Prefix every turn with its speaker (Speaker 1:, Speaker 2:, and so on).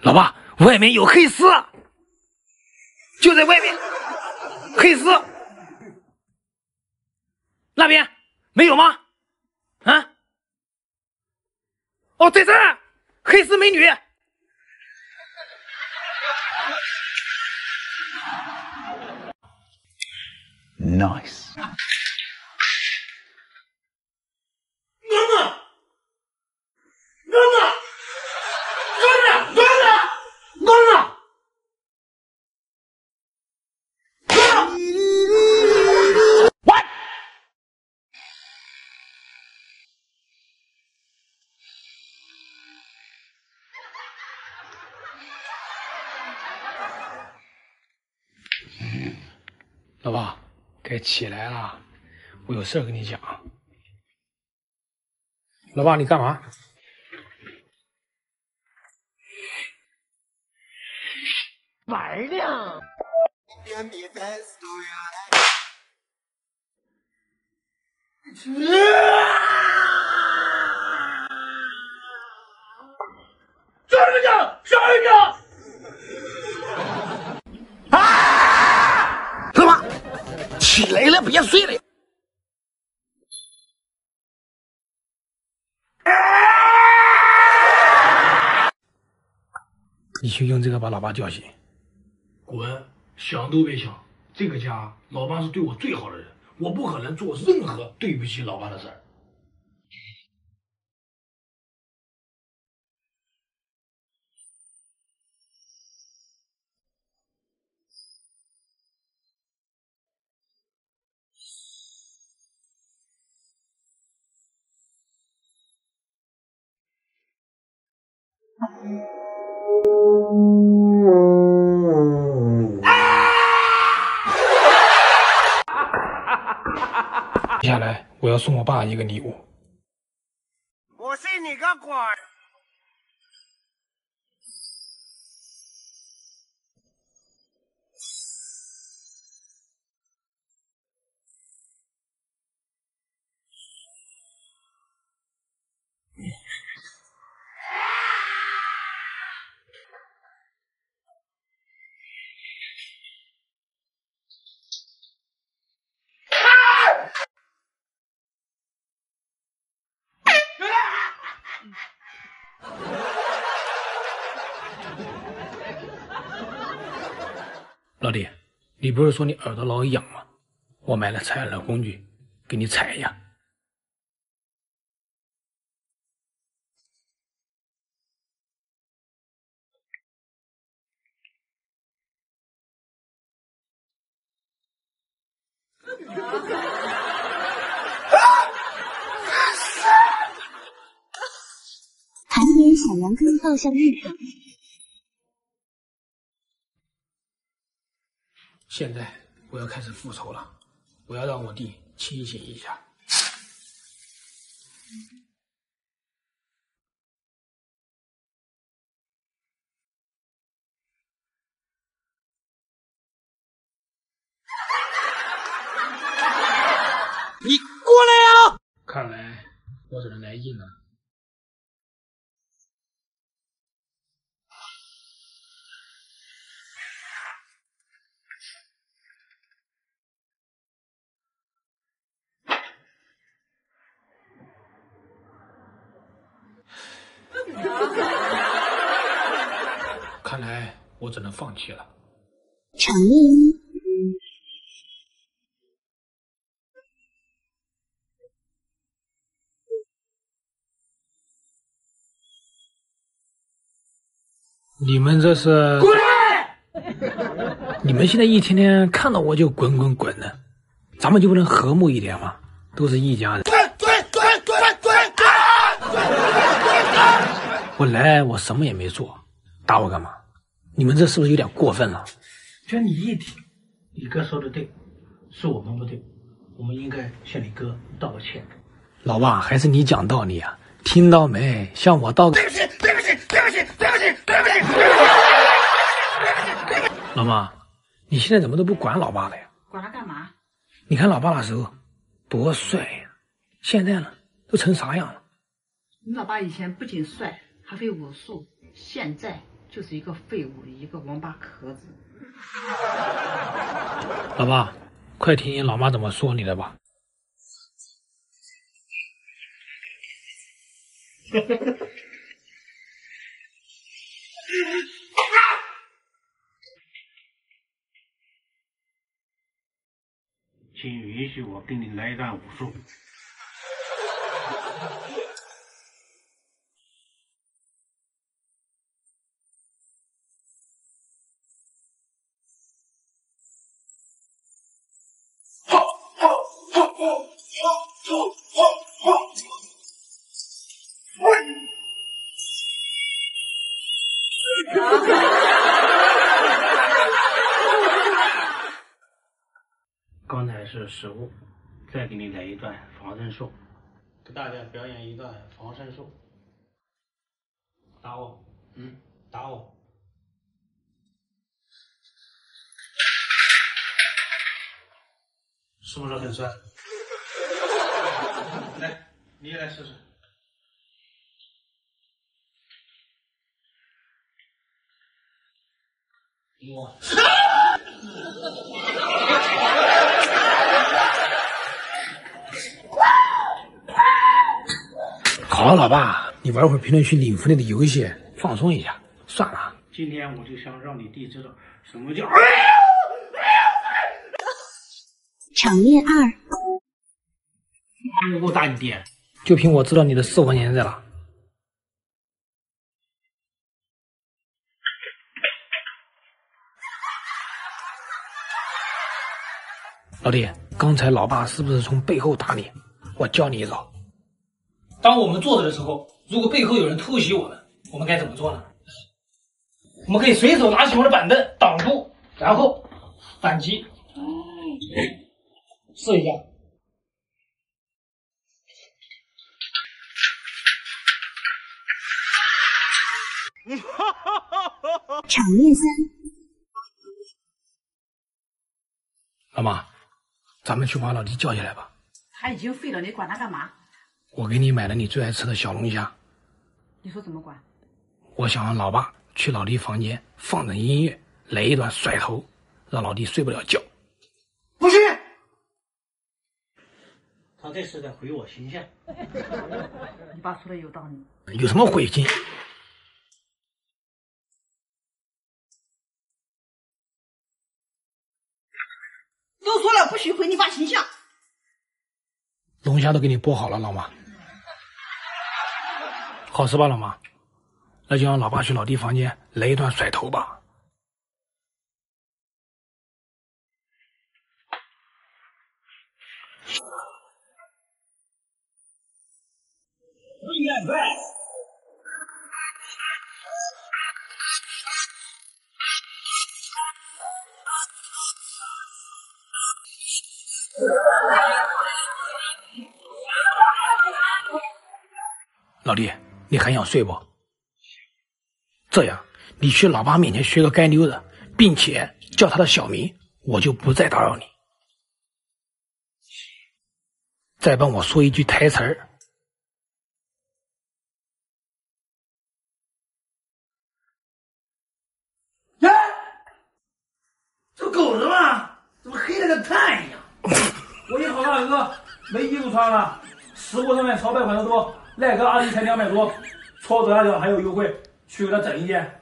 Speaker 1: 老爸，外面有黑丝，就在外面，黑丝，那边没有吗？啊？哦，在这儿，黑丝美女。
Speaker 2: Nice。
Speaker 1: 老爸，该起来了，我有事儿跟你讲。老爸，你干嘛？
Speaker 3: 玩呢。
Speaker 1: 上一个，上一个！啊！老爸，起来了，别睡了。你去用这个把老爸叫醒。滚！想都别想！这个家，老爸是对我最好的人，我不可能做任何对不起老爸的事儿。接下来我要送我爸一个礼物。
Speaker 3: 我信你个鬼！
Speaker 1: 老弟，你不是说你耳朵老痒吗？我买了采耳的工具，给你采一下。
Speaker 4: 盘点小羊羹造像日程。
Speaker 1: 现在我要开始复仇了，我要让我弟清醒一下。
Speaker 3: 你过来呀！
Speaker 1: 看来我只能来硬了。看来我只能放弃了。
Speaker 4: 场面一。
Speaker 1: 你们这是滚！你们现在一天天看到我就滚滚滚的，咱们就不能和睦一点吗？都是一家人。我来，我什么也没做，打我干嘛？你们这是不是有点过分了？就你一提，你哥说的对，是我们不对，我们应该向你哥道个歉。老爸，还是你讲道理啊？听到没？向我道个对不起，对不起，对不起，对不起，对不起，对不起。老妈，你现在怎么都不管老爸了呀？
Speaker 5: 管他干嘛？
Speaker 1: 你看老爸那时候多帅呀，现在呢都成啥样了？
Speaker 5: 你老爸以前不仅帅，还会武术，现在就是一个废物，一个王八壳子。
Speaker 1: 老爸，快听听老妈怎么说你的吧。
Speaker 6: 请允许我给你来一段武术。刚才是失误，再给你来一段防身术，给大家表演一段防身术。打我，打我。是不是很帅？来，你也来试试。我。
Speaker 1: 好了，老爸，你玩会儿评论区领福利的游戏，放松一下。算了，
Speaker 6: 今天我就想让你弟知道什么叫。
Speaker 4: 场面2，
Speaker 6: 我给我打你弟，
Speaker 1: 就凭我知道你的4、5年在了。老弟，刚才老爸是不是从背后打你？我教你一招。当我们坐着的时候，如果背后有人突袭我们，我们该怎么做呢？我们可以随手拿起我的板凳挡住，然后反击。试一下。
Speaker 4: 场面3，
Speaker 1: 老妈，咱们去把老弟叫起来吧。
Speaker 5: 他已经废了，你管他干嘛？
Speaker 1: 我给你买了你最爱吃的小龙虾。
Speaker 5: 你说怎么管？
Speaker 1: 我想让老爸去老弟房间放着音乐，来一段甩头，让老弟睡不了觉。
Speaker 6: 不是，他这是在毁我形象。
Speaker 5: 你爸说的有道理。
Speaker 1: 有什么毁心？
Speaker 5: 都说了不许毁你爸形象。
Speaker 1: 龙虾都给你剥好了，老妈。好吃吧，老妈？那就让老爸去老弟房间来一段甩头吧。老弟，你还想睡不？这样，你去老爸面前学个街溜子，并且叫他的小名，我就不再打扰你。再帮我说一句台词儿。
Speaker 6: 哎，这狗子嘛，怎么黑的跟炭一样？
Speaker 7: 我一好大哥，没衣服穿了，实物上面潮贷款的多，赖个阿迪才200多，搓左下角还有优惠，去给他整一件。